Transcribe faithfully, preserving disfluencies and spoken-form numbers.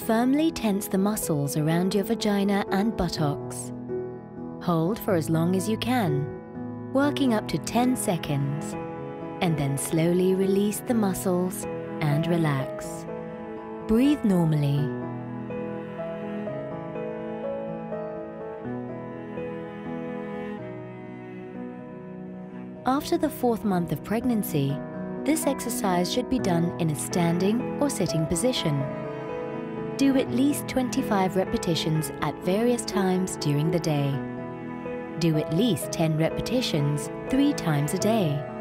Firmly tense the muscles around your vagina and buttocks. Hold for as long as you can, working up to ten seconds, and then slowly release the muscles and relax. Breathe normally. After the fourth month of pregnancy, this exercise should be done in a standing or sitting position. Do at least twenty-five repetitions at various times during the day. Do at least ten repetitions three times a day.